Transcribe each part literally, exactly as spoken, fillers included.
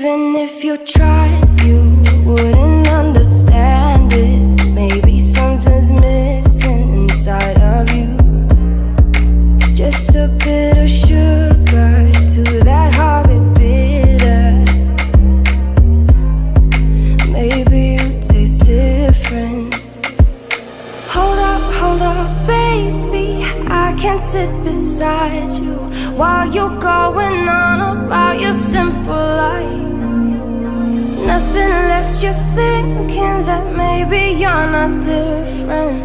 Even if you tried, you wouldn't understand it. Maybe something's missing inside of you. Just a bit of sugar to that horrid bitter. Maybe you taste different. Hold up, hold up, baby, I can sit beside you while you're going on about your simple life. Nothing left you thinking that maybe you're not different.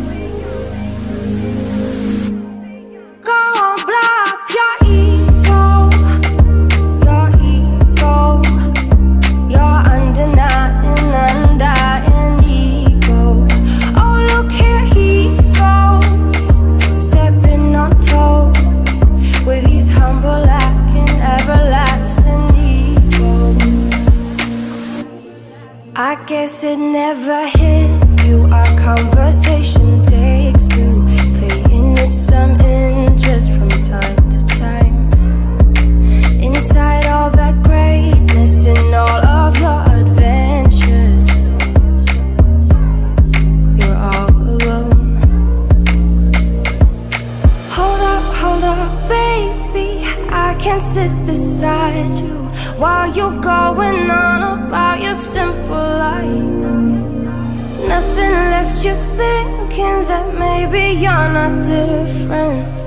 Go on, blow up your ego, your ego, your undenying, undying ego. Oh, look here he goes, stepping on toes with his humble lacking everlasting ego. I guess it never hit you, our conversation takes two, paying it some interest from time to time. Inside all that greatness and all of your adventures, you're all alone. Hold up, hold up, baby, I can sit beside you while you're going on about your simple life. Nothing left you thinking that maybe you're not different.